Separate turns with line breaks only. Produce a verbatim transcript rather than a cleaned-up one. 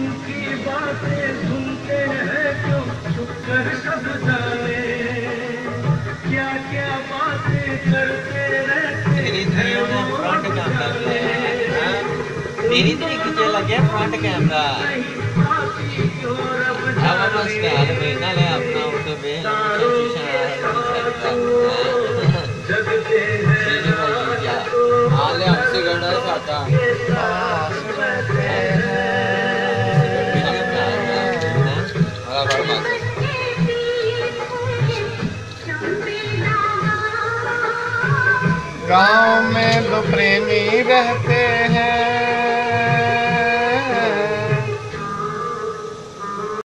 उनकी बातें सुनते हैं जो छुप कर सब जाने, क्या क्या बातें करते रहते
तेरी धनियों ने फ्रंट कैमरा लगाया, तेरी तो एक खींचे लगे फ्रंट कैमरा। अब बस प्यार महीना ले अपना उसे बेल आले हमसे गड़ा खाता
गाँव में दो प्रेमी रहते